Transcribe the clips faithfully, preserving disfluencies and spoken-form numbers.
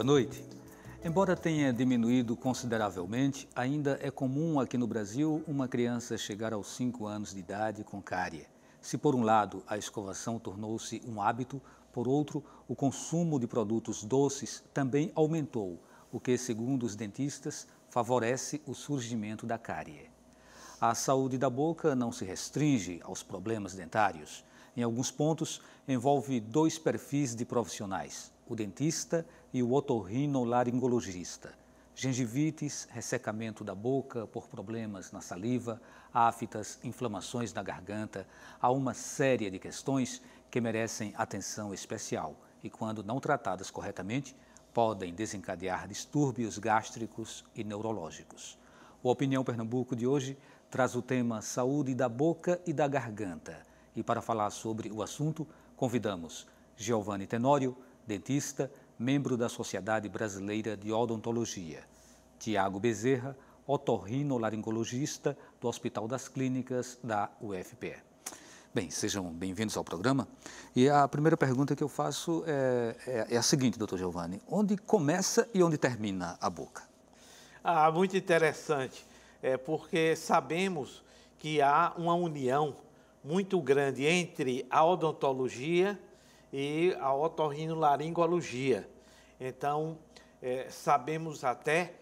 Boa noite. Embora tenha diminuído consideravelmente, ainda é comum aqui no Brasil uma criança chegar aos cinco anos de idade com cárie. Se por um lado a escovação tornou-se um hábito, por outro, o consumo de produtos doces também aumentou, o que, segundo os dentistas, favorece o surgimento da cárie. A saúde da boca não se restringe aos problemas dentários. Em alguns pontos, envolve dois perfis de profissionais, o dentista e o otorrinolaringologista. Gengivites, ressecamento da boca por problemas na saliva, aftas, inflamações na garganta. Há uma série de questões que merecem atenção especial e, quando não tratadas corretamente, podem desencadear distúrbios gástricos e neurológicos. O Opinião Pernambuco de hoje traz o tema Saúde da Boca e da Garganta. E para falar sobre o assunto, convidamos Giovanni Tenório, dentista, membro da Sociedade Brasileira de Odontologia; Tiago Bezerra, otorrinolaringologista do Hospital das Clínicas da U F P E. Bem, sejam bem-vindos ao programa. E a primeira pergunta que eu faço é, é, é a seguinte, doutor Giovanni: onde começa e onde termina a boca? Ah, muito interessante, é porque sabemos que há uma união muito grande entre a odontologia e a otorrinolaringologia. Então, é, sabemos até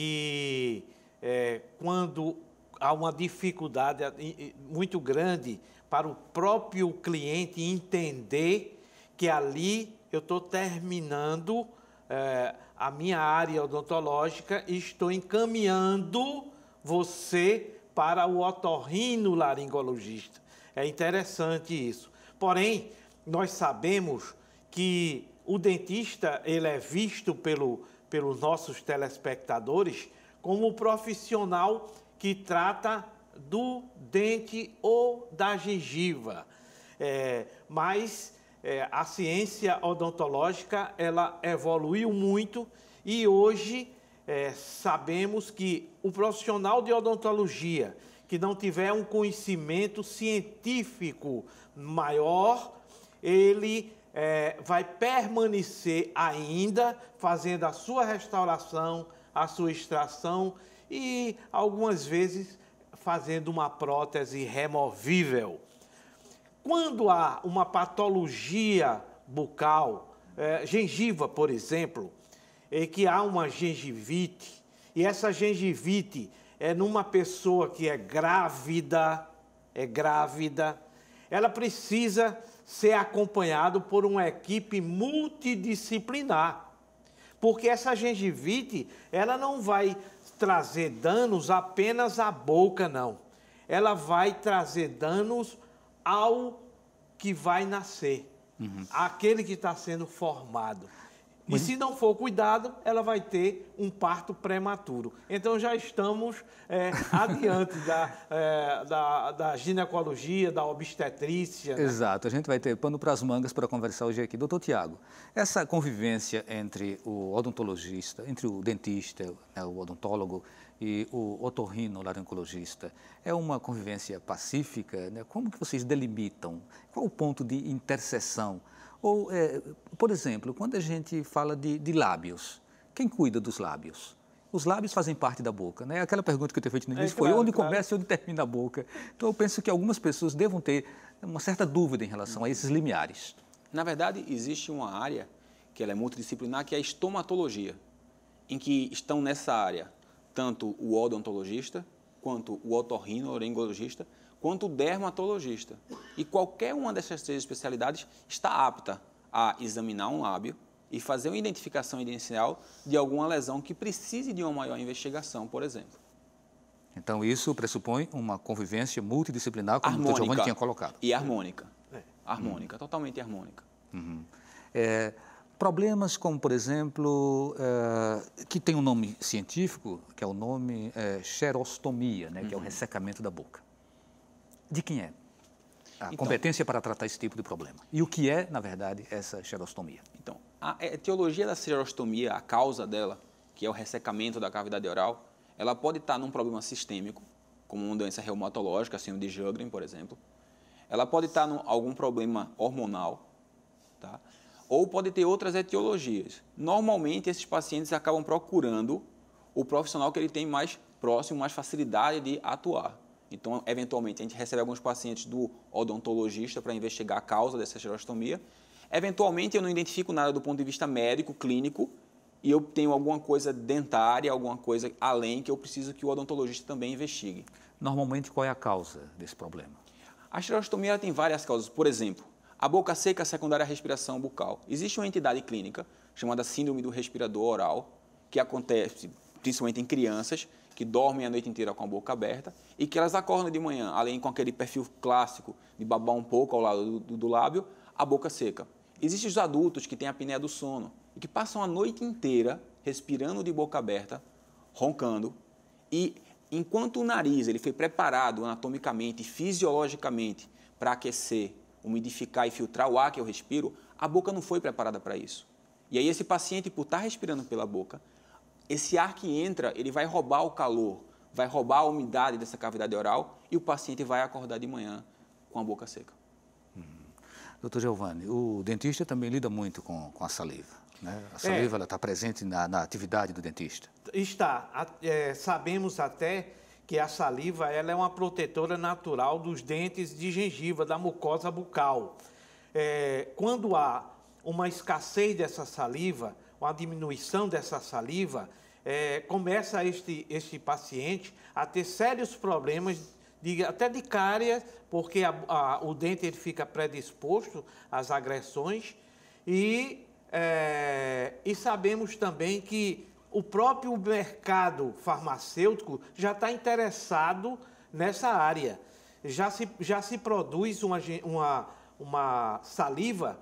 que é, quando há uma dificuldade muito grande para o próprio cliente entender que ali eu estou terminando é, a minha área odontológica e estou encaminhando você para o otorrinolaringologista. É interessante isso. Porém, nós sabemos que o dentista ele é visto pelo, pelos nossos telespectadores como o profissional que trata do dente ou da gengiva. É, mas é, a ciência odontológica ela evoluiu muito e hoje é, sabemos que o profissional de odontologia que não tiver um conhecimento científico maior, ele é, vai permanecer ainda fazendo a sua restauração, a sua extração e algumas vezes fazendo uma prótese removível. Quando há uma patologia bucal, é, gengiva, por exemplo, é que há uma gengivite, e essa gengivite é numa pessoa que é grávida, é grávida, ela precisa ser acompanhada por uma equipe multidisciplinar, porque essa gengivite, ela não vai trazer danos apenas à boca, não. Ela vai trazer danos ao que vai nascer, uhum. Aquele que está sendo formado. E se não for cuidado, ela vai ter um parto prematuro. Então, já estamos é, adiante da, é, da, da ginecologia, da obstetrícia. Né? Exato, a gente vai ter pano para as mangas para conversar hoje aqui. Doutor Tiago, essa convivência entre o odontologista, entre o dentista, né, o odontólogo, e o otorrinolaringologista, é uma convivência pacífica? Né? Como que vocês delimitam? Qual o ponto de interseção? Ou, é, por exemplo, quando a gente fala de, de lábios, quem cuida dos lábios? Os lábios fazem parte da boca, né? Aquela pergunta que eu tenho feito no início é, foi claro, onde claro. começa e onde termina a boca. Então, eu penso que algumas pessoas devam ter uma certa dúvida em relação a esses limiares. Na verdade, existe uma área que ela é multidisciplinar, que é a estomatologia, em que estão nessa área tanto o odontologista, quanto o otorrinolaringologista, quanto o dermatologista. E qualquer uma dessas três especialidades está apta a examinar um lábio e fazer uma identificação inicial de alguma lesão que precise de uma maior investigação, por exemplo. Então, isso pressupõe uma convivência multidisciplinar, como harmônica, o doutor Giovanni tinha colocado. E harmônica. É. Harmônica, hum. totalmente harmônica. Uhum. É, problemas como, por exemplo, é, que tem um nome científico, que é o nome é, xerostomia, né, uhum. que é o ressecamento da boca. De quem é a então, competência para tratar esse tipo de problema? E o que é, na verdade, essa xerostomia? Então, a etiologia da xerostomia, a causa dela, que é o ressecamento da cavidade oral, ela pode estar num problema sistêmico, como uma doença reumatológica, assim, o de Sjögren, por exemplo. Ela pode estar em algum problema hormonal, tá? ou pode ter outras etiologias. Normalmente, esses pacientes acabam procurando o profissional que ele tem mais próximo, mais facilidade de atuar. Então, eventualmente, a gente recebe alguns pacientes do odontologista para investigar a causa dessa xerostomia. Eventualmente, eu não identifico nada do ponto de vista médico, clínico, e eu tenho alguma coisa dentária, alguma coisa além que eu preciso que o odontologista também investigue. Normalmente, qual é a causa desse problema? A xerostomia ela tem várias causas. Por exemplo, a boca seca secundária à respiração bucal. Existe uma entidade clínica chamada síndrome do respirador oral, que acontece principalmente em crianças que dormem a noite inteira com a boca aberta e que elas acordam de manhã, além com aquele perfil clássico de babar um pouco ao lado do, do, do lábio, a boca seca. Existem os adultos que têm a apneia do sono e que passam a noite inteira respirando de boca aberta, roncando, e enquanto o nariz ele foi preparado anatomicamente e fisiologicamente para aquecer, umidificar e filtrar o ar que eu respiro, a boca não foi preparada para isso. E aí esse paciente, por estar respirando pela boca, esse ar que entra, ele vai roubar o calor, vai roubar a umidade dessa cavidade oral e o paciente vai acordar de manhã com a boca seca. Hum. Doutor Giovanni, o dentista também lida muito com, com a saliva, né? A saliva é. está presente na, na atividade do dentista. Está. É, sabemos até que a saliva ela é uma protetora natural dos dentes de gengiva, da mucosa bucal. É, quando há uma escassez dessa saliva, uma diminuição dessa saliva, é, começa este, este paciente a ter sérios problemas, de, até de cárie, porque a, a, o dente ele fica predisposto às agressões e, é, e sabemos também que o próprio mercado farmacêutico já está interessado nessa área. Já se, já se produz uma, uma, uma saliva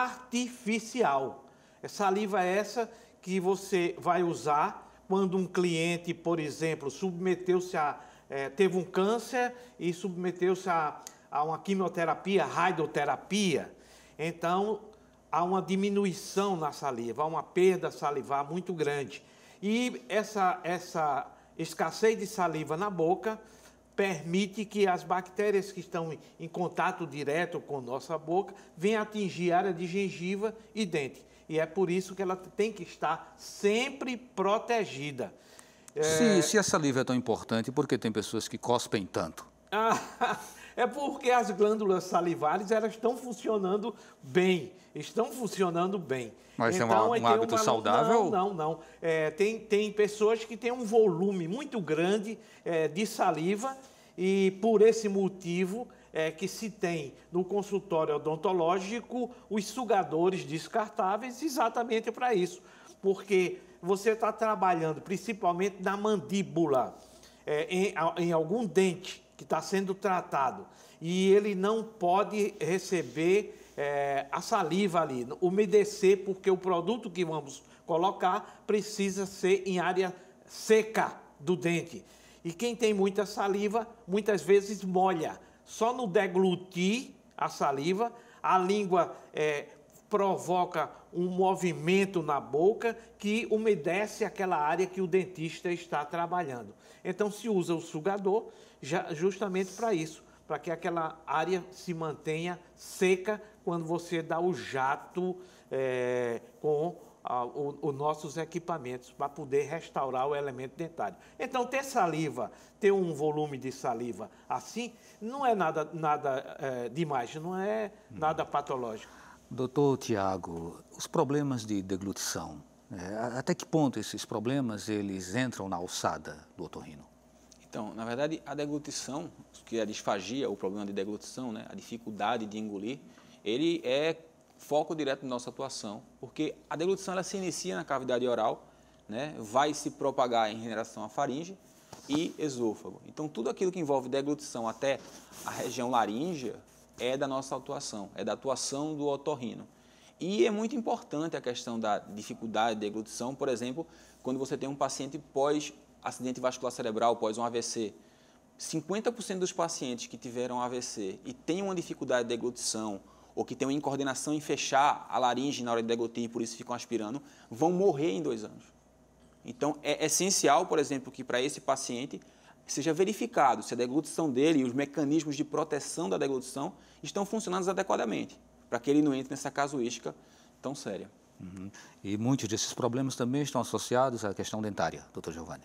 artificial. É saliva essa que você vai usar quando um cliente, por exemplo, submeteu-se a, é, teve um câncer e submeteu-se a, a uma quimioterapia, radioterapia. Então, há uma diminuição na saliva, há uma perda salivar muito grande. E essa, essa escassez de saliva na boca permite que as bactérias que estão em contato direto com nossa boca venham atingir a área de gengiva e dente. E é por isso que ela tem que estar sempre protegida. Se, é... se a saliva é tão importante, por que tem pessoas que cospem tanto? Ah, é porque as glândulas salivares elas estão funcionando bem, estão funcionando bem. Mas então, é uma, um hábito uma... saudável? Não, não, não. É, tem, tem pessoas que têm um volume muito grande é, de saliva e por esse motivo é que se tem no consultório odontológico os sugadores descartáveis exatamente para isso. Porque você está trabalhando principalmente na mandíbula, é, em, em algum dente que está sendo tratado e ele não pode receber é, a saliva ali, umedecer, porque o produto que vamos colocar precisa ser em área seca do dente. E quem tem muita saliva, muitas vezes molha. Só no deglutir a saliva, a língua é, provoca um movimento na boca que umedece aquela área que o dentista está trabalhando. Então, se usa o sugador já, justamente para isso, para que aquela área se mantenha seca quando você dá o jato é, com os nossos equipamentos para poder restaurar o elemento dentário. Então, ter saliva, ter um volume de saliva assim, não é nada, nada é, demais, não é nada patológico. Doutor Tiago, os problemas de deglutição, é, até que ponto esses problemas eles entram na alçada do otorrino? Então, na verdade, a deglutição, que é a disfagia, o problema de deglutição, né, a dificuldade de engolir, ele é foco direto da nossa atuação, porque a deglutição ela se inicia na cavidade oral, né, vai se propagar em relação à faringe e esôfago. Então, tudo aquilo que envolve deglutição até a região laríngea é da nossa atuação, é da atuação do otorrino. E é muito importante a questão da dificuldade de deglutição, por exemplo, quando você tem um paciente pós-acidente vascular cerebral, pós um A V C. cinquenta por cento dos pacientes que tiveram A V C e têm uma dificuldade de deglutição, ou que têm uma incoordenação em fechar a laringe na hora de deglutir e por isso ficam aspirando, vão morrer em dois anos. Então, é essencial, por exemplo, que para esse paciente seja verificado se a deglutição dele e os mecanismos de proteção da deglutição estão funcionando adequadamente, para que ele não entre nessa casuística tão séria. Uhum. E muitos desses problemas também estão associados à questão dentária, doutor Giovanni.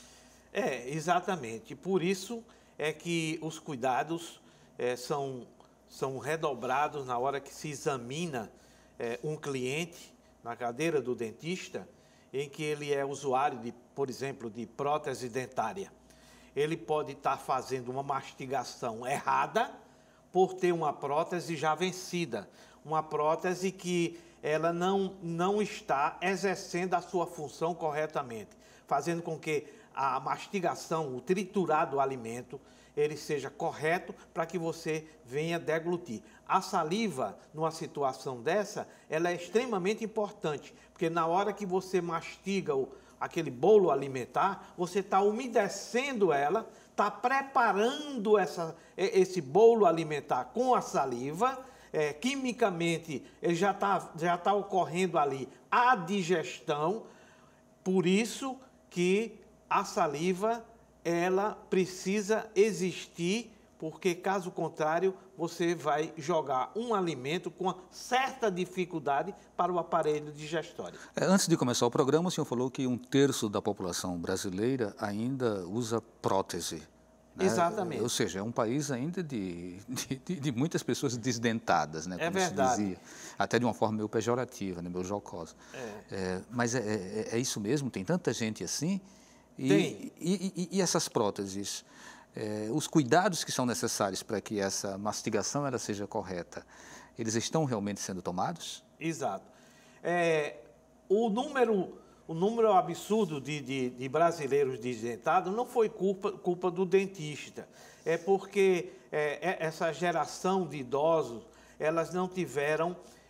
É, exatamente. Por isso é que os cuidados é, são, são redobrados na hora que se examina é, um cliente na cadeira do dentista, em que ele é usuário, de, por exemplo, de prótese dentária. Ele pode estar fazendo uma mastigação errada por ter uma prótese já vencida, uma prótese que ela não, não está exercendo a sua função corretamente, fazendo com que a mastigação, o triturar do alimento, ele seja correto para que você venha deglutir. A saliva, numa situação dessa, ela é extremamente importante, porque na hora que você mastiga o, aquele bolo alimentar, você está umedecendo ela, está preparando essa, esse bolo alimentar com a saliva, é, quimicamente ele já está já tá ocorrendo ali a digestão, por isso que a saliva, ela precisa existir, porque caso contrário, você vai jogar um alimento com uma certa dificuldade para o aparelho digestório. É, antes de começar o programa, o senhor falou que um terço da população brasileira ainda usa prótese. Né? Exatamente. Ou seja, é um país ainda de, de, de muitas pessoas desdentadas, né? Como é verdade. se dizia, até de uma forma meio pejorativa, né? Meio jocosa. É. É, mas é, é, é isso mesmo? Tem tanta gente assim? E, Tem. E, e, e essas próteses, é, os cuidados que são necessários para que essa mastigação ela seja correta, eles estão realmente sendo tomados? Exato. É, o número, o número absurdo de, de, de brasileiros desdentados não foi culpa, culpa do dentista. É porque é, essa geração de idosos, elas não tiveram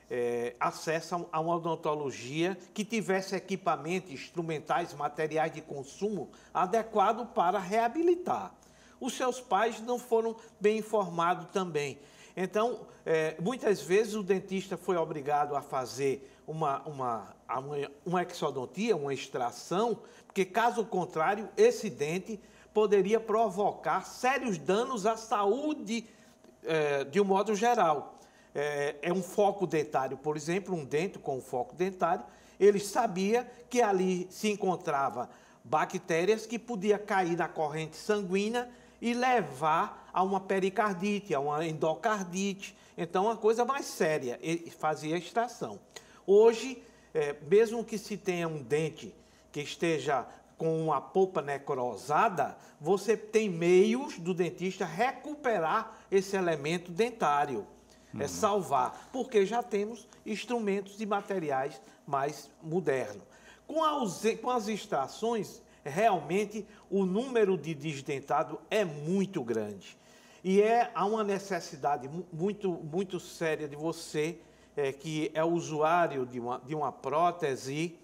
É, acesso a uma odontologia que tivesse equipamentos, instrumentais, materiais de consumo adequado para reabilitar. Os seus pais não foram bem informados também. Então, é, muitas vezes o dentista foi obrigado a fazer uma, uma, uma, uma exodontia, uma extração, porque caso contrário, esse dente poderia provocar sérios danos à saúde é, de um modo geral. É, é um foco dentário, por exemplo, um dente com um foco dentário, ele sabia que ali se encontrava bactérias que podia cair na corrente sanguínea e levar a uma pericardite, a uma endocardite, então uma coisa mais séria, ele fazia a extração. Hoje, é, mesmo que se tenha um dente que esteja com uma polpa necrosada, você tem meios do dentista recuperar esse elemento dentário. É salvar, porque já temos instrumentos e materiais mais modernos. Com, a, com as extrações, realmente o número de desdentados é muito grande. E é, há uma necessidade muito, muito séria de você, é, que é usuário de uma, de uma prótese,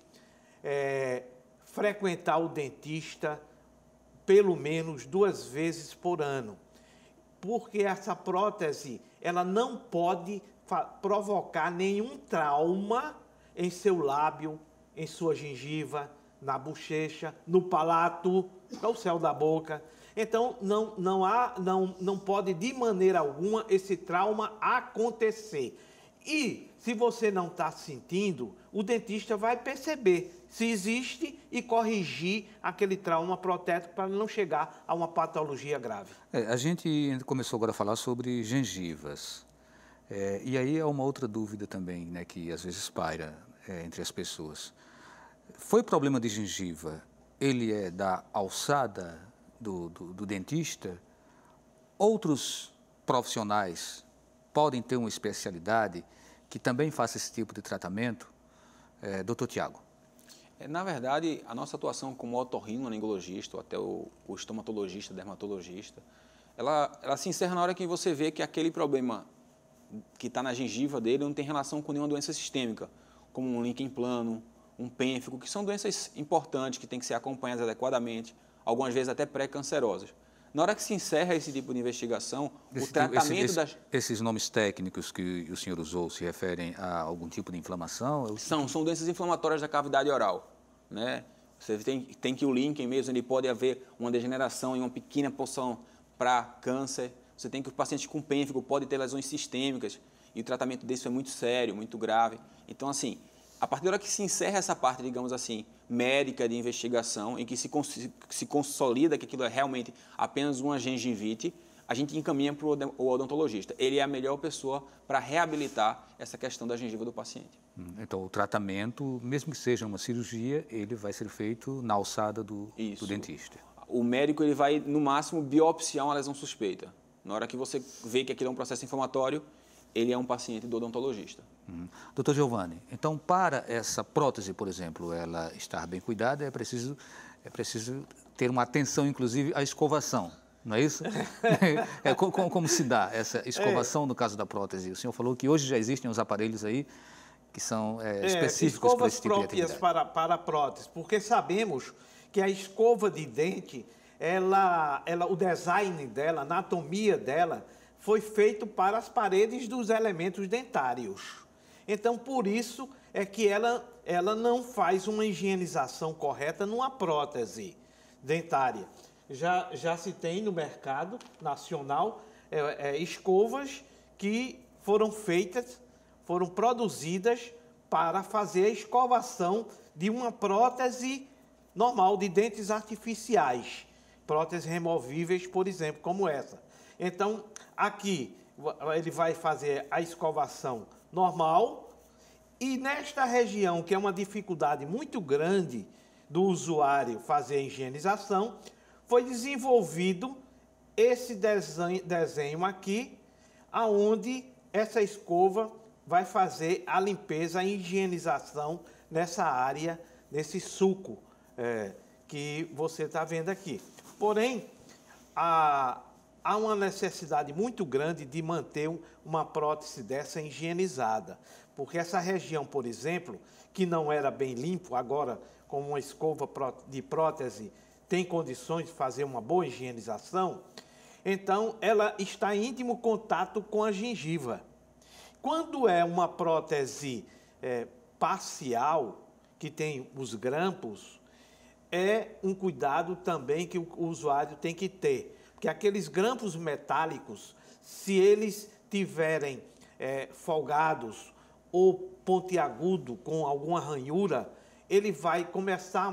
é, frequentar o dentista pelo menos duas vezes por ano. Porque essa prótese, ela não pode provocar nenhum trauma em seu lábio, em sua gengiva, na bochecha, no palato, no céu da boca. Então, não, não, há, não, não pode de maneira alguma esse trauma acontecer. E, se você não está sentindo, o dentista vai perceber se existe e corrigir aquele trauma protético para não chegar a uma patologia grave. É, a gente começou agora a falar sobre gengivas. É, e aí há uma outra dúvida também, né, que às vezes paira é, entre as pessoas. Foi problema de gengiva, ele é da alçada do, do, do dentista? Outros profissionais podem ter uma especialidade que também faça esse tipo de tratamento? É, doutor Tiago. Na verdade, a nossa atuação como otorrinolaringologista, ou até o, o estomatologista, dermatologista, ela, ela se encerra na hora que você vê que aquele problema que está na gengiva dele não tem relação com nenhuma doença sistêmica, como um líquen plano, um pênfico, que são doenças importantes, que têm que ser acompanhadas adequadamente, algumas vezes até pré-cancerosas. Na hora que se encerra esse tipo de investigação, esse, o tratamento esse, esse, das... Esses nomes técnicos que o senhor usou se referem a algum tipo de inflamação? Eu... São, são doenças inflamatórias da cavidade oral, né? Você tem, tem que o líquen mesmo, ele pode haver uma degeneração em uma pequena porção para câncer. Você tem que o paciente com pênfico pode ter lesões sistêmicas. e o tratamento desse é muito sério, muito grave. Então, assim, a partir da hora que se encerra essa parte, digamos assim, médica de investigação, em que se, cons se consolida que aquilo é realmente apenas uma gengivite, a gente encaminha para o odontologista. Ele é a melhor pessoa para reabilitar essa questão da gengiva do paciente. Então, o tratamento, mesmo que seja uma cirurgia, ele vai ser feito na alçada do, do dentista. O médico ele vai, no máximo, biopsiar uma lesão suspeita. Na hora que você vê que aquilo é um processo inflamatório, ele é um paciente do odontologista. Hum. doutor Giovanni, então, para essa prótese, por exemplo, ela estar bem cuidada, é preciso, é preciso ter uma atenção, inclusive, à escovação. Não é isso? é, como, como se dá essa escovação é. no caso da prótese? O senhor falou que hoje já existem os aparelhos aí que são é, específicos é, para esse tipo de atividade. Escovas próprias para, para a prótese, porque sabemos que a escova de dente, ela, ela, o design dela, a anatomia dela, foi feito para as paredes dos elementos dentários. Então, por isso é que ela, ela não faz uma higienização correta numa prótese dentária. Já, já se tem no mercado nacional é, é, escovas que foram feitas, foram produzidas para fazer a escovação de uma prótese normal, de dentes artificiais, próteses removíveis, por exemplo, como essa. Então, aqui ele vai fazer a escovação normal e nesta região, que é uma dificuldade muito grande do usuário fazer a higienização, foi desenvolvido esse desenho, desenho aqui, aonde essa escova vai fazer a limpeza, a higienização nessa área, nesse sulco é, que você está vendo aqui. Porém, há, há uma necessidade muito grande de manter uma prótese dessa higienizada, porque essa região, por exemplo, que não era bem limpo, agora com uma escova de prótese tem condições de fazer uma boa higienização, então ela está em íntimo contato com a gengiva. Quando é uma prótese é, parcial, que tem os grampos, é um cuidado também que o usuário tem que ter. Porque aqueles grampos metálicos, se eles tiverem é, folgados ou pontiagudo com alguma ranhura, ele vai começar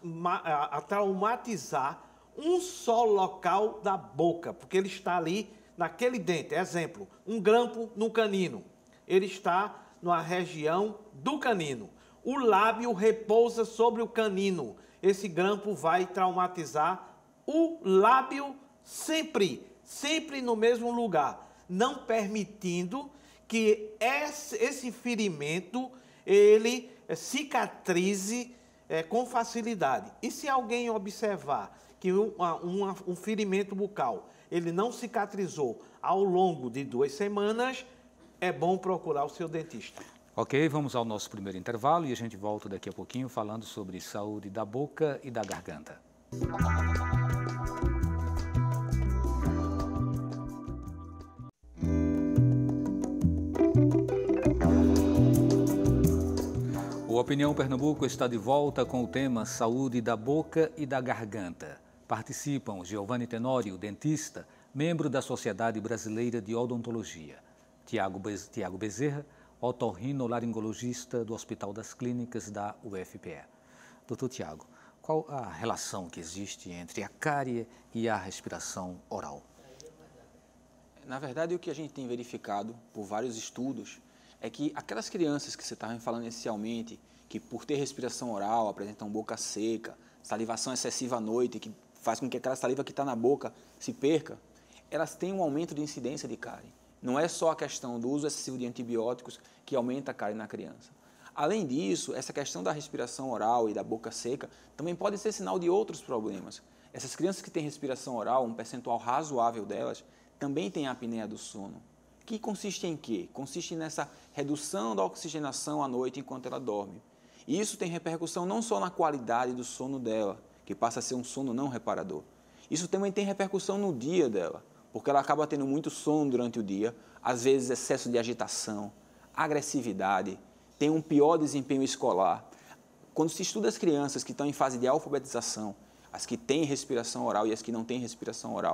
a, a traumatizar um só local da boca, porque ele está ali naquele dente. Exemplo, um grampo no canino. Ele está na região do canino. O lábio repousa sobre o canino. Esse grampo vai traumatizar o lábio sempre, sempre no mesmo lugar, não permitindo que esse, esse ferimento ele cicatrize é, com facilidade. E se alguém observar que uma, uma, um ferimento bucal ele não cicatrizou ao longo de duas semanas, é bom procurar o seu dentista. Ok, vamos ao nosso primeiro intervalo e a gente volta daqui a pouquinho falando sobre saúde da boca e da garganta. O Opinião Pernambuco está de volta com o tema Saúde da Boca e da Garganta. Participam Giovanni Tenório, dentista, membro da Sociedade Brasileira de Odontologia, Tiago Bezerra, otorrinolaringologista do Hospital das Clínicas da U F P E. doutor Tiago, qual a relação que existe entre a cárie e a respiração oral? Na verdade, o que a gente tem verificado por vários estudos é que aquelas crianças que você estava falando inicialmente, que por ter respiração oral apresentam boca seca, salivação excessiva à noite, que faz com que aquela saliva que está na boca se perca, elas têm um aumento de incidência de cárie. Não é só a questão do uso excessivo de antibióticos que aumenta a cárie na criança. Além disso, essa questão da respiração oral e da boca seca também pode ser sinal de outros problemas. Essas crianças que têm respiração oral, um percentual razoável delas, também têm a apneia do sono. Que consiste em quê? Consiste nessa redução da oxigenação à noite enquanto ela dorme. E isso tem repercussão não só na qualidade do sono dela, que passa a ser um sono não reparador. Isso também tem repercussão no dia dela, porque ela acaba tendo muito sono durante o dia, às vezes excesso de agitação, agressividade, tem um pior desempenho escolar. Quando se estuda as crianças que estão em fase de alfabetização, as que têm respiração oral e as que não têm respiração oral,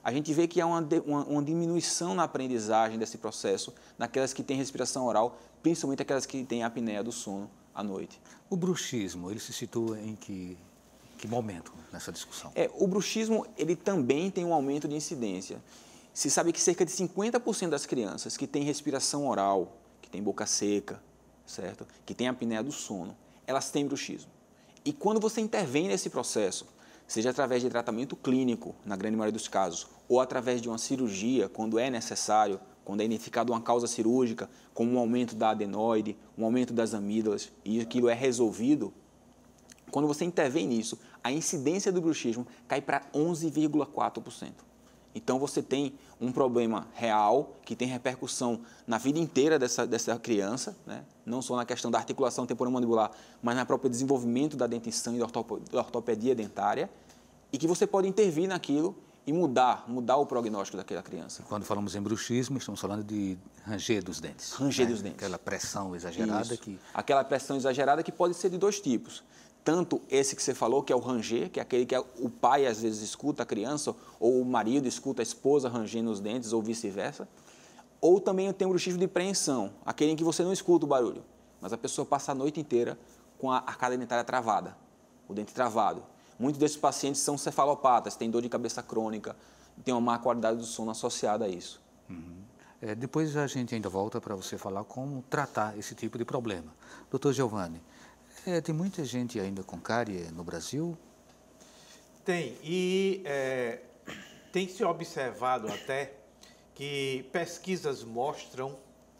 a gente vê que há uma, uma, uma diminuição na aprendizagem desse processo naquelas que têm respiração oral, principalmente aquelas que têm apneia do sono à noite. O bruxismo, ele se situa em que, que momento nessa discussão? É, o bruxismo, ele também tem um aumento de incidência. Se sabe que cerca de cinquenta por cento das crianças que têm respiração oral, que têm boca seca, certo? Que têm apneia do sono, elas têm bruxismo. E quando você intervém nesse processo, seja através de tratamento clínico, na grande maioria dos casos, ou através de uma cirurgia, quando é necessário, quando é identificada uma causa cirúrgica, como um aumento da adenoide, um aumento das amígdalas, e aquilo é resolvido, quando você intervém nisso, a incidência do bruxismo cai para onze vírgula quatro por cento. Então, você tem um problema real, que tem repercussão na vida inteira dessa, dessa criança, né? Não só na questão da articulação temporomandibular, mas no próprio desenvolvimento da dentição e da ortopedia dentária, e que você pode intervir naquilo e mudar, mudar o prognóstico daquela criança. Quando falamos em bruxismo, estamos falando de ranger dos dentes. Ranger né? dos dentes. Aquela pressão exagerada Isso. que... Aquela pressão exagerada que pode ser de dois tipos. Tanto esse que você falou, que é o ranger, que é aquele que o pai às vezes escuta a criança, ou o marido escuta a esposa rangendo os dentes, ou vice-versa. Ou também tem o bruxismo de preensão, aquele em que você não escuta o barulho, mas a pessoa passa a noite inteira com a arcada dentária travada, o dente travado. Muitos desses pacientes são cefalopatas, têm dor de cabeça crônica, tem uma má qualidade do sono associada a isso. Uhum. É, depois a gente ainda volta para você falar como tratar esse tipo de problema. doutor Giovanni, É, tem muita gente ainda com cárie no Brasil? Tem, e é, tem se observado até que pesquisas mostram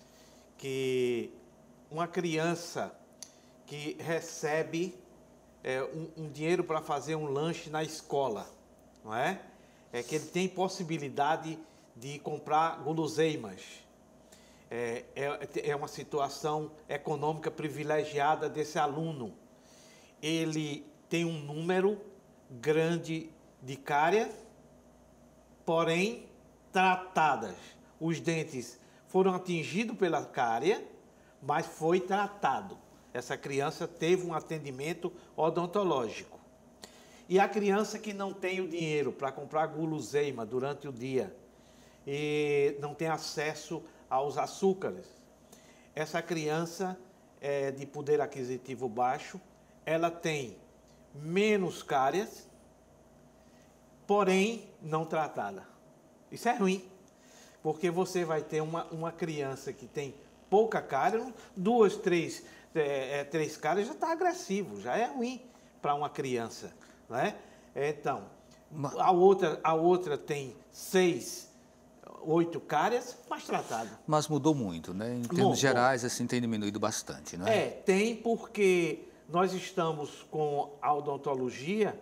que uma criança que recebe é, um, um dinheiro para fazer um lanche na escola, não é? É que ele tem possibilidade de comprar guloseimas. É, é, é uma situação econômica privilegiada desse aluno. Ele tem um número grande de cáries, porém tratadas. Os dentes foram atingidos pela cárie, mas foi tratado. Essa criança teve um atendimento odontológico. E a criança que não tem o dinheiro para comprar guloseima durante o dia e não tem acesso aos açúcares, essa criança é de poder aquisitivo baixo, ela tem menos cáries, porém não tratada. Isso é ruim, porque você vai ter uma, uma criança que tem pouca cárie, duas, três, é, é, três cáries já está agressivo, já é ruim para uma criança, não é? Então, a outra, a outra tem seis, oito cáries, mas tratado. Mas mudou muito, né? Em termos bom, gerais, assim, tem diminuído bastante, não é? É, tem, porque nós estamos com a odontologia,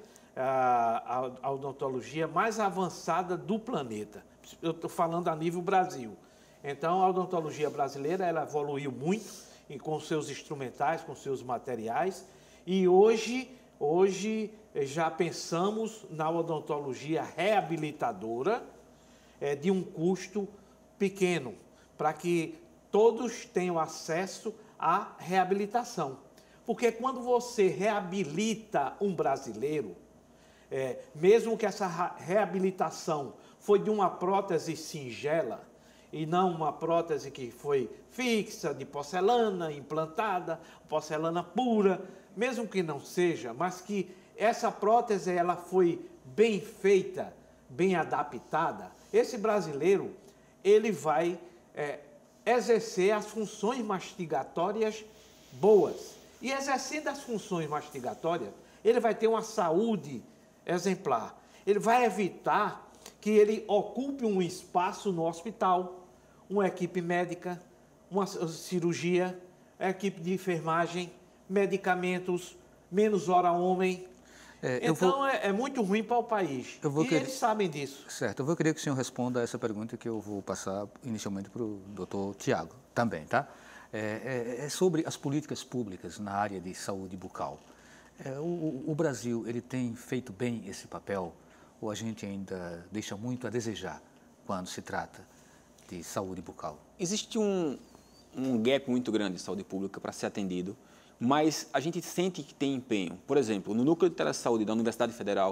a, a odontologia mais avançada do planeta. Eu estou falando a nível Brasil. Então, a odontologia brasileira, ela evoluiu muito e com seus instrumentais, com seus materiais, e hoje, hoje já pensamos na odontologia reabilitadora, É, de um custo pequeno, para que todos tenham acesso à reabilitação. Porque quando você reabilita um brasileiro, é, mesmo que essa reabilitação foi de uma prótese singela, e não uma prótese que foi fixa, de porcelana, implantada, porcelana pura, mesmo que não seja, mas que essa prótese ela foi bem feita, bem adaptada, esse brasileiro, ele vai é, exercer as funções mastigatórias boas. E exercendo as funções mastigatórias, ele vai ter uma saúde exemplar. Ele vai evitar que ele ocupe um espaço no hospital, uma equipe médica, uma cirurgia, equipe de enfermagem, medicamentos, menos hora homem. É, então, vou, é, é muito ruim para o país. E querer, eles sabem disso. Certo. Eu vou querer que o senhor responda a essa pergunta que eu vou passar inicialmente para o doutor Tiago também, tá? É, é, é sobre as políticas públicas na área de saúde bucal. É, o, o Brasil, ele tem feito bem esse papel ou a gente ainda deixa muito a desejar quando se trata de saúde bucal? Existe um, um gap muito grande de saúde pública para ser atendido, mas a gente sente que tem empenho. Por exemplo, no Núcleo de Telesaúde da Universidade Federal,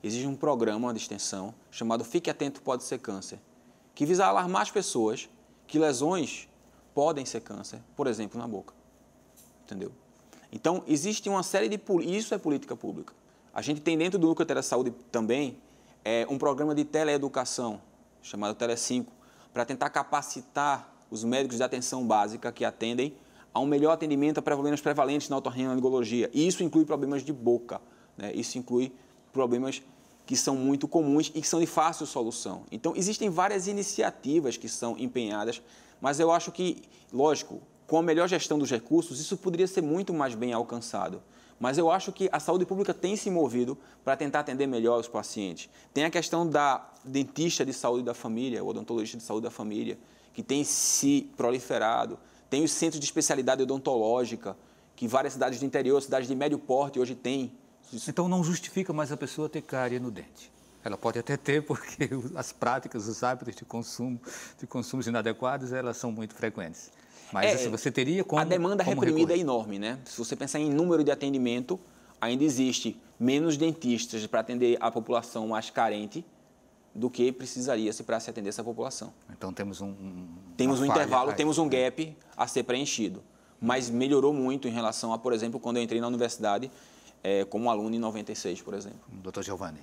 existe um programa de extensão chamado Fique Atento Pode Ser Câncer, que visa alarmar as pessoas que lesões podem ser câncer, por exemplo, na boca. Entendeu? Então, existe uma série de... Isso é política pública. A gente tem dentro do Núcleo de Saúde também é, um programa de teleeducação, chamado Tele cinco, para tentar capacitar os médicos de atenção básica que atendem a um melhor atendimento a problemas prevalentes na otorrinolaringologia. E isso inclui problemas de boca, né? Isso inclui problemas que são muito comuns e que são de fácil solução. Então, existem várias iniciativas que são empenhadas, mas eu acho que, lógico, com a melhor gestão dos recursos, isso poderia ser muito mais bem alcançado. Mas eu acho que a saúde pública tem se movido para tentar atender melhor os pacientes. Tem a questão da dentista de saúde da família, o odontologista de saúde da família, que tem se proliferado. Tem os centros de especialidade odontológica, que várias cidades do interior, cidades de médio porte, hoje têm. Então, não justifica mais a pessoa ter cárie no dente. Ela pode até ter, porque as práticas, os hábitos de consumo, de consumos inadequados, elas são muito frequentes. Mas é, assim, você teria como... A demanda como reprimida recorrer. é enorme, né? Se você pensar em número de atendimento, ainda existe menos dentistas para atender a população mais carente do que precisaria-se para se atender essa população. Então, temos um... um temos um falha, intervalo, aí, temos um né? gap a ser preenchido. Mas melhorou muito em relação a, por exemplo, quando eu entrei na universidade é, como aluno em noventa e seis, por exemplo. doutor Giovanni.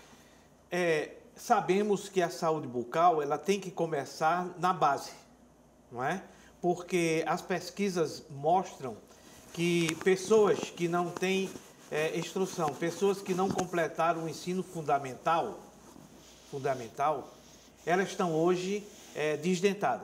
É, sabemos que a saúde bucal ela tem que começar na base, não é? Porque as pesquisas mostram que pessoas que não têm é, instrução, pessoas que não completaram o ensino fundamental, fundamental, elas estão hoje é, desdentadas.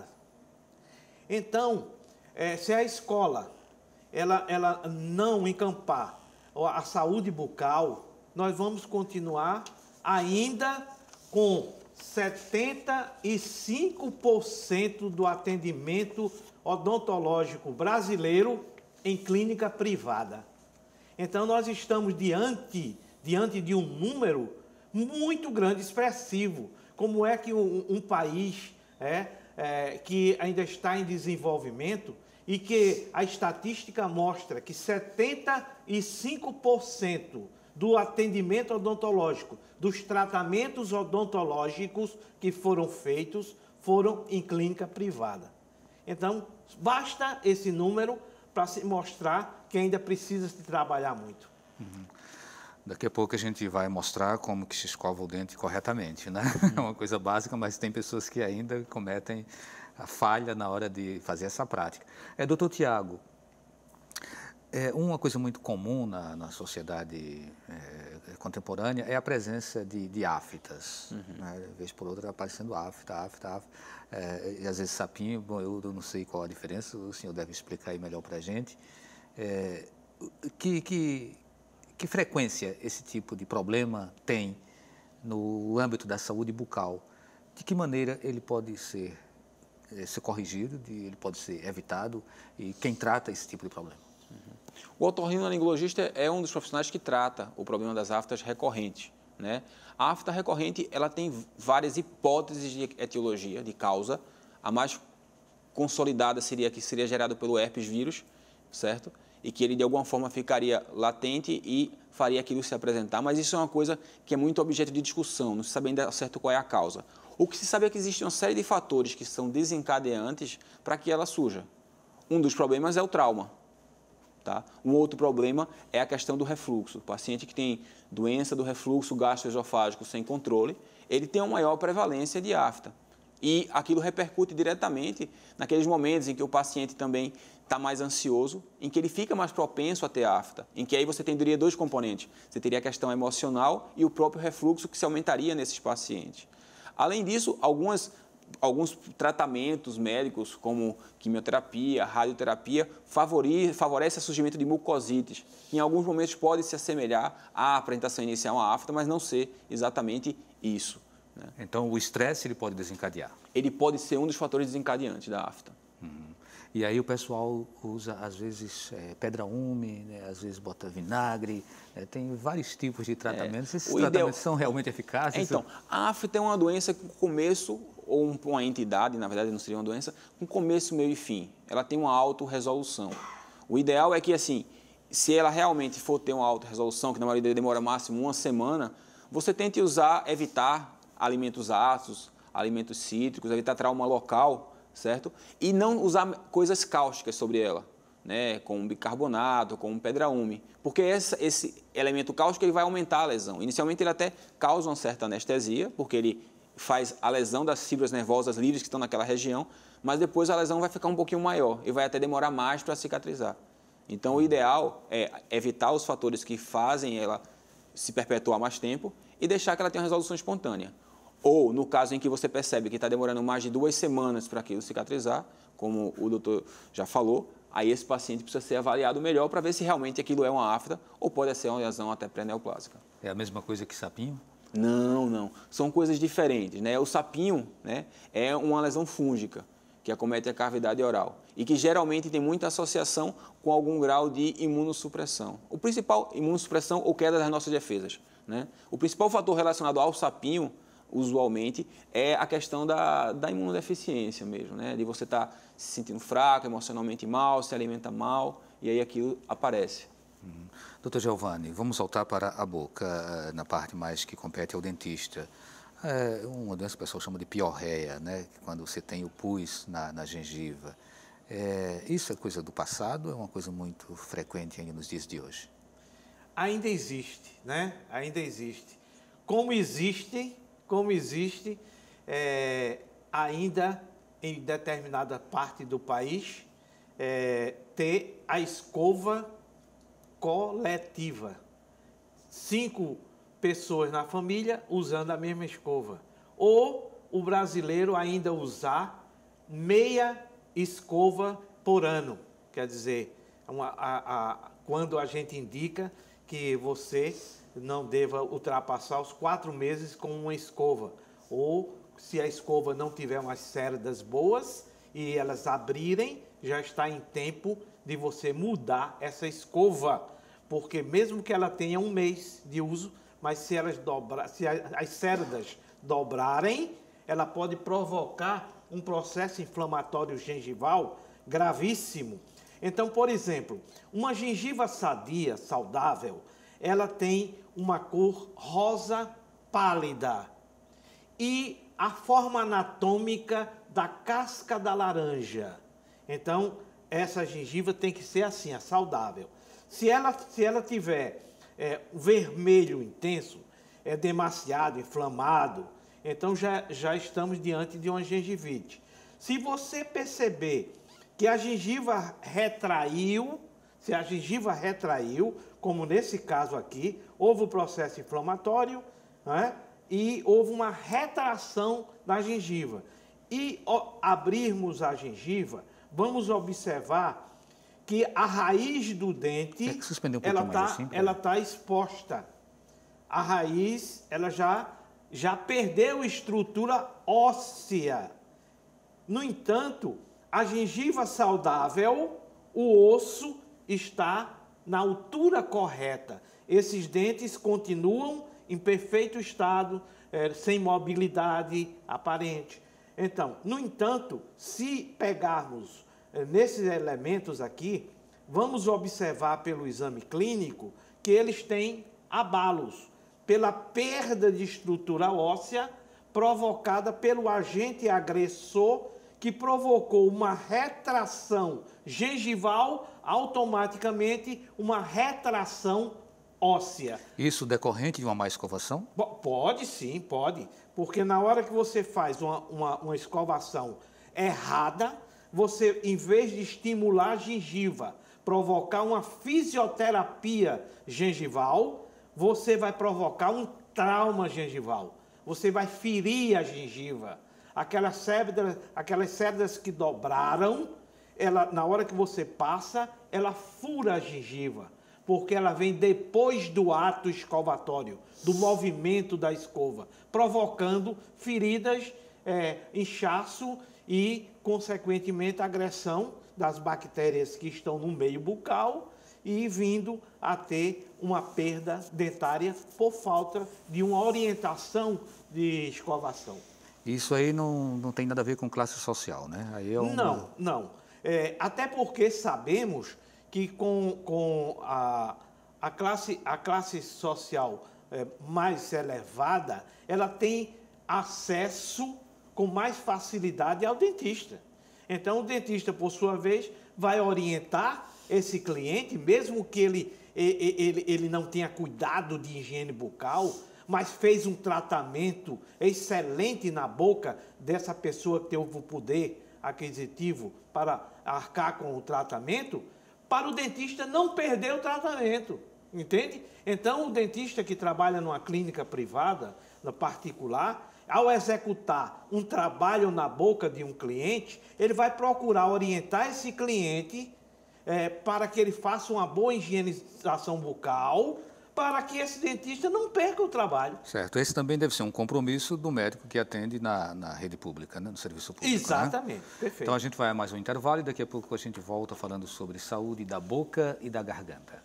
Então, é, se a escola ela, ela não encampar a saúde bucal, nós vamos continuar ainda com setenta e cinco por cento do atendimento odontológico brasileiro em clínica privada. Então, nós estamos diante, diante de um número muito grande, expressivo. Como é que um, um país é, é, que ainda está em desenvolvimento e que a estatística mostra que setenta e cinco por cento do atendimento odontológico, dos tratamentos odontológicos que foram feitos, foram em clínica privada. Então, basta esse número para se mostrar que ainda precisa se trabalhar muito. Uhum. Daqui a pouco a gente vai mostrar como que se escova o dente corretamente, né? É uma coisa básica, mas tem pessoas que ainda cometem a falha na hora de fazer essa prática. É, doutor Tiago, é, uma coisa muito comum na, na sociedade é, contemporânea é a presença de, de aftas. Uhum. Né? Vez por outra aparecendo afta, afta, afta. É, e às vezes sapinho, bom, eu não sei qual a diferença, o senhor deve explicar aí melhor para a gente. É, que, que, que frequência esse tipo de problema tem no âmbito da saúde bucal? De que maneira ele pode ser, ser corrigido, de, ele pode ser evitado, e quem trata esse tipo de problema? Uhum. O otorrinolaringologista é um dos profissionais que trata o problema das aftas recorrentes, né? A afta recorrente ela tem várias hipóteses de etiologia, de causa. A mais consolidada seria que seria gerado pelo herpes vírus, certo? E que ele de alguma forma ficaria latente e faria aquilo se apresentar. Mas isso é uma coisa que é muito objeto de discussão, não se sabe ainda certo qual é a causa. O que se sabe é que existe uma série de fatores que são desencadeantes para que ela surja. Um dos problemas é o trauma. Tá? Um outro problema é a questão do refluxo. O paciente que tem doença do refluxo gastroesofágico sem controle, ele tem uma maior prevalência de afta. E aquilo repercute diretamente naqueles momentos em que o paciente também está mais ansioso, em que ele fica mais propenso a ter afta, em que aí você teria dois componentes. Você teria a questão emocional e o próprio refluxo que se aumentaria nesses pacientes. Além disso, algumas... Alguns tratamentos médicos, como quimioterapia, radioterapia, favorecem o surgimento de mucosites, que em alguns momentos pode se assemelhar à apresentação inicial à afta, mas não ser exatamente isso. Né? Então, o estresse ele pode desencadear? Ele pode ser um dos fatores desencadeantes da afta. Uhum. E aí o pessoal usa, às vezes, é, pedra-ume, né? Às vezes bota vinagre, né? Tem vários tipos de tratamentos. É, Esses tratamentos ideal... são realmente eficazes? Então, a afta é uma doença com começo, ou uma entidade, na verdade não seria uma doença, com começo, meio e fim. Ela tem uma autorresolução. O ideal é que, assim, se ela realmente for ter uma autorresolução, que na maioria demora máximo uma semana, você tente usar, evitar alimentos ácidos, alimentos cítricos, evitar trauma local, certo? E não usar coisas cáusticas sobre ela, né? Como bicarbonato, como pedra-ume, porque esse, esse elemento cáustico ele vai aumentar a lesão. Inicialmente ele até causa uma certa anestesia, porque ele faz a lesão das fibras nervosas livres que estão naquela região, mas depois a lesão vai ficar um pouquinho maior e vai até demorar mais para cicatrizar. Então, o ideal é evitar os fatores que fazem ela se perpetuar mais tempo e deixar que ela tenha uma resolução espontânea. Ou, no caso em que você percebe que está demorando mais de duas semanas para aquilo cicatrizar, como o doutor já falou, aí esse paciente precisa ser avaliado melhor para ver se realmente aquilo é uma afta ou pode ser uma lesão até pré-neoplásica. É a mesma coisa que sapinho? Não, não. São coisas diferentes, né? O sapinho, né, é uma lesão fúngica que acomete a cavidade oral e que geralmente tem muita associação com algum grau de imunossupressão. O principal, imunossupressão ou queda das nossas defesas, né? O principal fator relacionado ao sapinho, usualmente, é a questão da, da imunodeficiência mesmo, né? De você estar tá se sentindo fraco, emocionalmente mal, se alimenta mal, e aí aquilo aparece. Uhum. doutor Giovanni, vamos voltar para a boca, na parte mais que compete ao dentista. É uma doença que o pessoal chama de piorreia, né? Quando você tem o pus na, na gengiva. É, isso é coisa do passado ou é uma coisa muito frequente ainda nos dias de hoje? Ainda existe, né? Ainda existe. Como existe, como existe, é, ainda em determinada parte do país, é, ter a escova coletiva. Cinco pessoas na família usando a mesma escova. Ou o brasileiro ainda usar meia escova por ano. Quer dizer, uma, a, a, quando a gente indica que você não deva ultrapassar os quatro meses com uma escova. Ou se a escova não tiver umas cerdas boas e elas abrirem, já está em tempo de você mudar essa escova. Porque mesmo que ela tenha um mês de uso, mas se, elas dobra, se as cerdas dobrarem, ela pode provocar um processo inflamatório gengival gravíssimo. Então, por exemplo, uma gengiva sadia, saudável, ela tem uma cor rosa pálida e a forma anatômica da casca da laranja. Então, essa gengiva tem que ser assim, a saudável. Se ela, se ela tiver é, vermelho intenso, é demasiado inflamado, então já, já estamos diante de uma gengivite. Se você perceber que a gengiva retraiu, se a gengiva retraiu, como nesse caso aqui, houve um processo inflamatório, né, e houve uma retração da gengiva. E ao abrirmos a gengiva, vamos observar que a raiz do dente, é um ela está assim, ela tá exposta. A raiz, ela já, já perdeu estrutura óssea. No entanto, a gengiva saudável, o osso está na altura correta. Esses dentes continuam em perfeito estado, é, sem mobilidade aparente. Então, no entanto, se pegarmos nesses elementos aqui, vamos observar pelo exame clínico que eles têm abalos pela perda de estrutura óssea provocada pelo agente agressor que provocou uma retração gengival, automaticamente uma retração óssea. Isso decorrente de uma má escovação? Pode sim, pode. Porque na hora que você faz uma, uma, uma escovação errada, você, em vez de estimular a gengiva, provocar uma fisioterapia gengival, você vai provocar um trauma gengival. Você vai ferir a gengiva. Aquelas cerdas, aquelas cerdas que dobraram, ela, na hora que você passa, ela fura a gengiva, porque ela vem depois do ato escovatório, do movimento da escova, provocando feridas, é, inchaço e, consequentemente, agressão das bactérias que estão no meio bucal e vindo a ter uma perda dentária por falta de uma orientação de escovação. Isso aí não, não tem nada a ver com classe social, né? Aí é uma... Não, não. É, até porque sabemos que com, com a, a, classe, a classe social é, mais elevada, ela tem acesso com mais facilidade ao dentista. Então, o dentista, por sua vez, vai orientar esse cliente, mesmo que ele, ele, ele não tenha cuidado de higiene bucal, mas fez um tratamento excelente na boca dessa pessoa que teve o poder aquisitivo para arcar com o tratamento, para o dentista não perder o tratamento, entende? Então, o dentista que trabalha numa clínica privada, na particular, ao executar um trabalho na boca de um cliente, ele vai procurar orientar esse cliente é, para que ele faça uma boa higienização bucal, para que esse dentista não perca o trabalho. Certo. Esse também deve ser um compromisso do médico que atende na, na rede pública, né? No serviço público. Exatamente. Né? Perfeito. Então a gente vai a mais um intervalo e daqui a pouco a gente volta falando sobre saúde da boca e da garganta.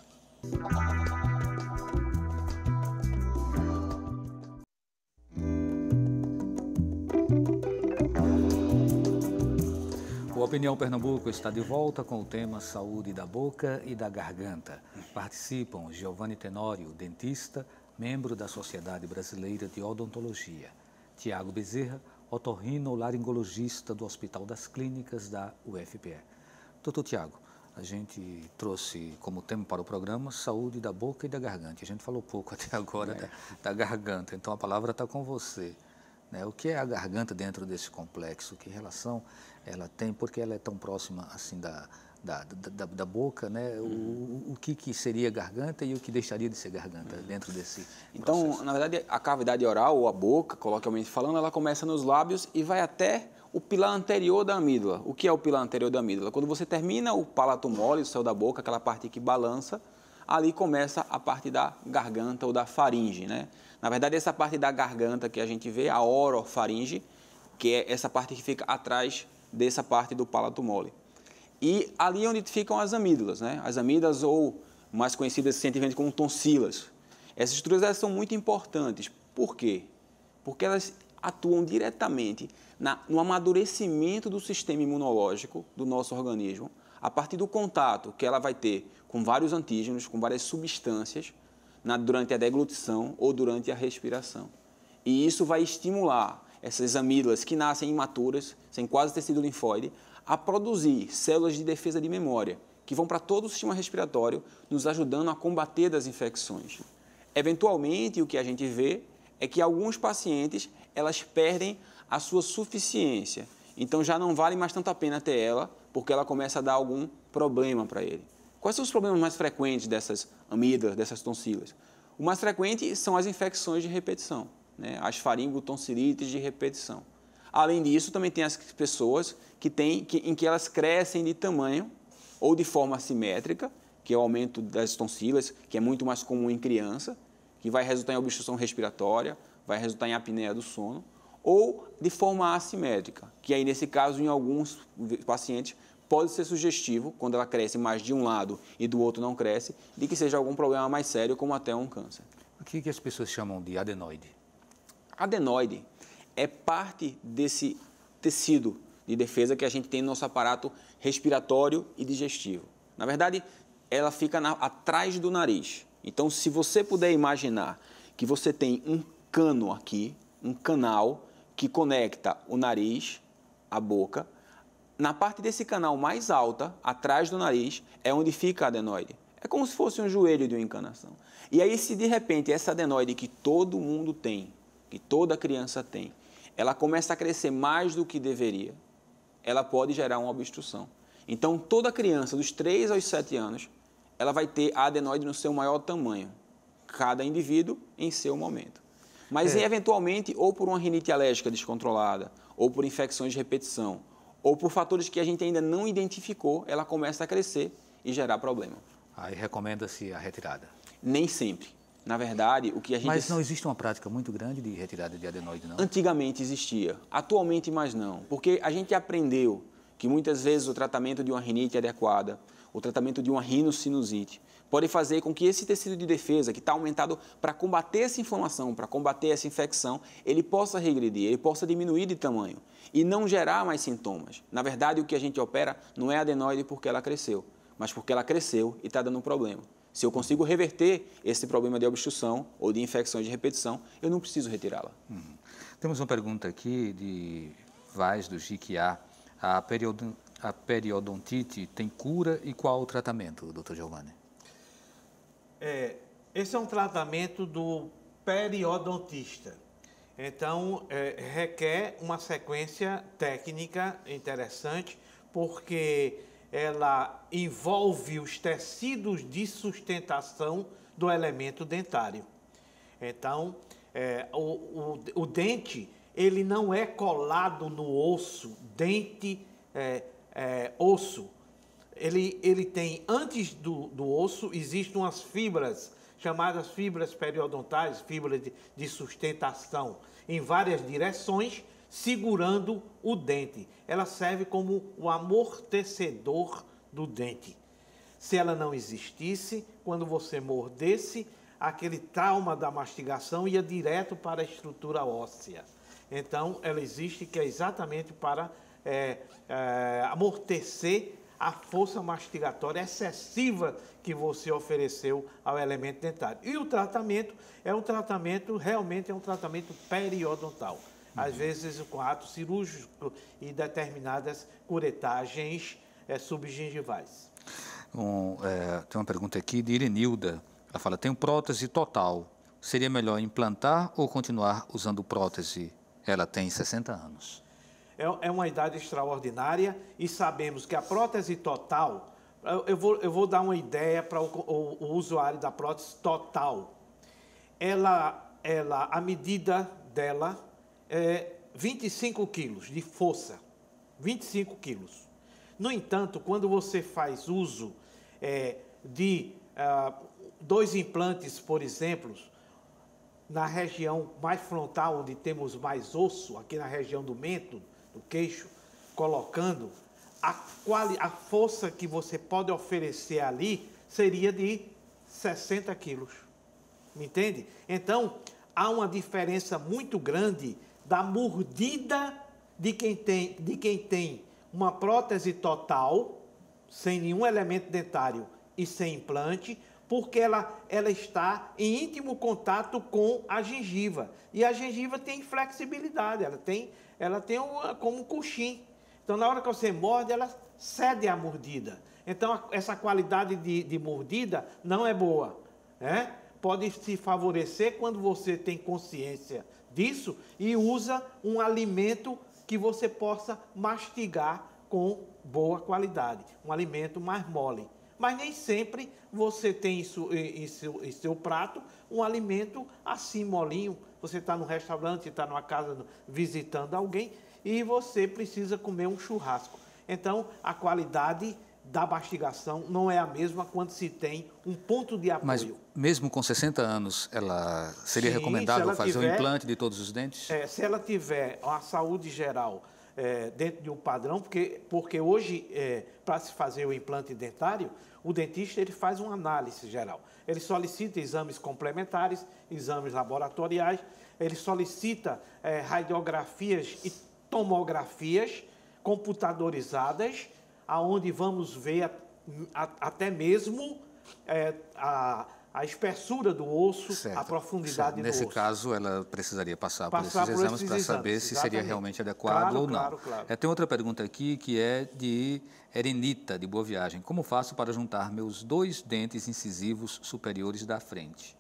O Opinião Pernambuco está de volta com o tema Saúde da Boca e da Garganta. Participam Giovanni Tenório, dentista, membro da Sociedade Brasileira de Odontologia. Tiago Bezerra, otorrinolaringologista do Hospital das Clínicas da U F P E. Doutor Tiago, a gente trouxe como tema para o programa Saúde da Boca e da Garganta. A gente falou pouco até agora é. da, da garganta, então a palavra está com você. Né? O que é a garganta dentro desse complexo? Que relação ela tem? Porque ela é tão próxima assim da, da, da, da boca, né? Uhum. O, o que, que seria garganta e o que deixaria de ser garganta uhum. dentro desse Então, processo? na verdade, a cavidade oral ou a boca, coloquialmente falando, ela começa nos lábios e vai até o pilar anterior da amígdala. O que é o pilar anterior da amígdala? Quando você termina o palato mole, o céu da boca, aquela parte que balança, ali começa a parte da garganta ou da faringe, né? Na verdade, essa parte da garganta que a gente vê, a orofaringe, que é essa parte que fica atrás dessa parte do palato mole. E ali é onde ficam as amígdalas, né? As amígdalas, ou mais conhecidas cientificamente como tonsilas. Essas estruturas elas são muito importantes. Por quê? Porque elas atuam diretamente na, no amadurecimento do sistema imunológico do nosso organismo, a partir do contato que ela vai ter com vários antígenos, com várias substâncias, na, durante a deglutição ou durante a respiração. E isso vai estimular essas amígdalas que nascem imaturas, sem quase tecido linfóide, a produzir células de defesa de memória, que vão para todo o sistema respiratório, nos ajudando a combater das infecções. Eventualmente, o que a gente vê é que alguns pacientes, elas perdem a sua suficiência. Então, já não vale mais tanto a pena ter ela, porque ela começa a dar algum problema para ele. Quais são os problemas mais frequentes dessas amígdalas, dessas tonsilas? O mais frequente são as infecções de repetição, né? As faringotonsilites de repetição. Além disso, também tem as pessoas que têm, que, em que elas crescem de tamanho ou de forma assimétrica, que é o aumento das tonsilas, que é muito mais comum em criança, que vai resultar em obstrução respiratória, vai resultar em apneia do sono, ou de forma assimétrica, que aí, nesse caso, em alguns pacientes, pode ser sugestivo, quando ela cresce mais de um lado e do outro não cresce, de que seja algum problema mais sério, como até um câncer. O que, que as pessoas chamam de adenoide? Adenoide é parte desse tecido de defesa que a gente tem no nosso aparato respiratório e digestivo. Na verdade, ela fica na, atrás do nariz. Então, se você puder imaginar que você tem um cano aqui, um canal que conecta o nariz à boca, na parte desse canal mais alta, atrás do nariz, é onde fica a adenoide. É como se fosse um joelho de uma encanação. E aí, se de repente essa adenoide que todo mundo tem, que toda criança tem, ela começa a crescer mais do que deveria, ela pode gerar uma obstrução. Então, toda criança, dos três aos sete anos, ela vai ter a adenoide no seu maior tamanho. Cada indivíduo em seu momento. Mas, é. eventualmente, ou por uma rinite alérgica descontrolada, ou por infecções de repetição, ou por fatores que a gente ainda não identificou, ela começa a crescer e gerar problema. Aí recomenda-se a retirada? Nem sempre. Na verdade, o que a gente... Mas não existe uma prática muito grande de retirada de adenoide, não? Antigamente existia, atualmente mais não. Porque a gente aprendeu que muitas vezes o tratamento de uma rinite adequada, o tratamento de uma rinocinusite, pode fazer com que esse tecido de defesa, que está aumentado para combater essa inflamação, para combater essa infecção, ele possa regredir, ele possa diminuir de tamanho e não gerar mais sintomas. Na verdade, o que a gente opera não é a adenoide porque ela cresceu, mas porque ela cresceu e está dando um problema. Se eu consigo reverter esse problema de obstrução ou de infecções de repetição, eu não preciso retirá-la. Uhum. Temos uma pergunta aqui de Vaz, do Jiquiá. A, period... a periodontite tem cura e qual o tratamento, doutor Giovanni? É, esse é um tratamento do periodontista. Então, é, requer uma sequência técnica interessante, porque ela envolve os tecidos de sustentação do elemento dentário. Então, é, o, o, o dente, ele não é colado no osso, dente, é, é, osso. Ele, ele tem, antes do, do osso, existem umas fibras, chamadas fibras periodontais, fibras de, de sustentação, em várias direções, segurando o dente. Ela serve como o amortecedor do dente. Se ela não existisse, quando você mordesse, aquele trauma da mastigação ia direto para a estrutura óssea. Então, ela existe que é exatamente para é, é, amortecer a força mastigatória excessiva que você ofereceu ao elemento dentário. E o tratamento é um tratamento, realmente é um tratamento periodontal. Às vezes com ato cirúrgico e determinadas curetagens é, subgengivais. Um, é, tem uma pergunta aqui de Irenilda. Ela fala, tenho prótese total. Seria melhor implantar ou continuar usando prótese? Ela tem sessenta anos. É, é uma idade extraordinária e sabemos que a prótese total, eu, eu, vou, eu vou dar uma ideia para o, o, o usuário da prótese total. Ela, ela, a medida dela é vinte e cinco quilos de força, vinte e cinco quilos. No entanto, quando você faz uso é, de ah, dois implantes, por exemplo, na região mais frontal, onde temos mais osso, aqui na região do mento, do queixo, colocando, a, quali, a força que você pode oferecer ali seria de sessenta quilos. Me entende? Então, há uma diferença muito grande da mordida de quem tem, de quem tem uma prótese total, sem nenhum elemento dentário e sem implante, porque ela, ela está em íntimo contato com a gengiva. E a gengiva tem flexibilidade, ela tem, ela tem uma, como um coxim. Então, na hora que você morde, ela cede à mordida. Então, a, essa qualidade de, de mordida não é boa, né? Pode se favorecer quando você tem consciência disso e usa um alimento que você possa mastigar com boa qualidade, um alimento mais mole. Mas nem sempre você tem isso em seu, em seu prato, um alimento assim molinho. Você está no restaurante, está numa casa visitando alguém e você precisa comer um churrasco. Então, a qualidade da mastigação não é a mesma quando se tem um ponto de apoio. Mas mesmo com sessenta anos, ela seria Sim, recomendável ela fazer tiver, o implante de todos os dentes? É, se ela tiver uma saúde geral é, dentro de um padrão, porque, porque hoje, é, para se fazer o implante dentário, o dentista ele faz uma análise geral. Ele solicita exames complementares, exames laboratoriais, ele solicita é, radiografias e tomografias computadorizadas, aonde vamos ver a, a, até mesmo é, a, a espessura do osso, certo, a profundidade certo. do Nesse osso. Nesse caso, ela precisaria passar, passar por esses exames para saber se exatamente. seria realmente adequado claro, ou não. Claro, claro. É, tem outra pergunta aqui que é de Erenita, de Boa Viagem. Como faço para juntar meus dois dentes incisivos superiores da frente?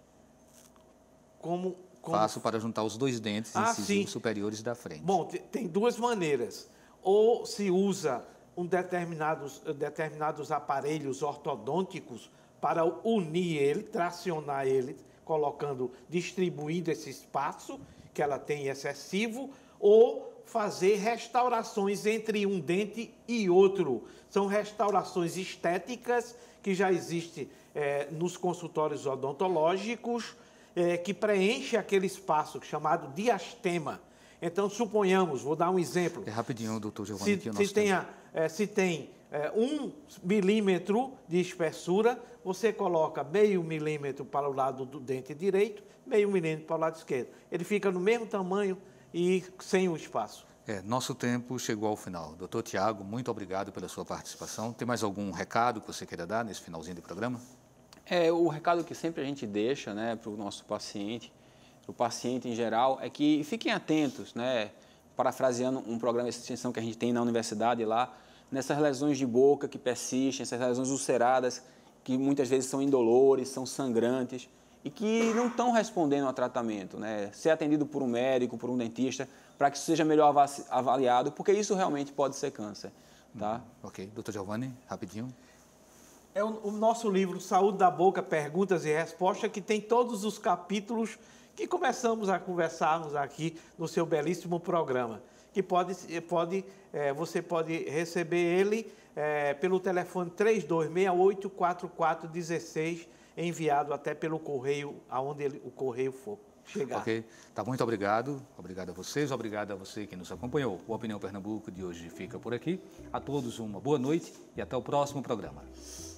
Como, como... Faço para juntar os dois dentes ah, incisivos sim. superiores da frente. Bom, tem duas maneiras. Ou se usa um determinados, determinados aparelhos ortodônticos para unir ele, tracionar ele, colocando, distribuindo esse espaço que ela tem excessivo, ou fazer restaurações entre um dente e outro. São restaurações estéticas que já existem é, nos consultórios odontológicos, é, que preenche aquele espaço chamado diastema. Então, suponhamos, vou dar um exemplo. É rapidinho, doutor Giovanni, aqui o nosso se, tenha, é, se tem é, um milímetro de espessura, você coloca meio milímetro para o lado do dente direito, meio milímetro para o lado esquerdo. Ele fica no mesmo tamanho e sem o espaço. É, nosso tempo chegou ao final. Doutor Tiago, muito obrigado pela sua participação. Tem mais algum recado que você queira dar nesse finalzinho do programa? É, o recado que sempre a gente deixa, né, para o nosso paciente, para o paciente em geral, é que fiquem atentos, né, parafraseando um programa de extensão que a gente tem na universidade lá, nessas lesões de boca que persistem, essas lesões ulceradas que muitas vezes são indolores, são sangrantes e que não estão respondendo ao tratamento, né? Ser atendido por um médico, por um dentista, para que isso seja melhor avaliado, porque isso realmente pode ser câncer, tá? Hum, ok. doutor Giovanni, rapidinho. É o, o nosso livro Saúde da Boca, Perguntas e Respostas, que tem todos os capítulos que começamos a conversarmos aqui no seu belíssimo programa, que pode, pode, é, você pode receber ele é, pelo telefone três dois seis oito, quatro quatro um seis, enviado até pelo correio, aonde ele, o correio for chegar. Ok, tá, muito obrigado. Obrigado a vocês, obrigado a você que nos acompanhou. O Opinião Pernambuco de hoje fica por aqui. A todos uma boa noite e até o próximo programa.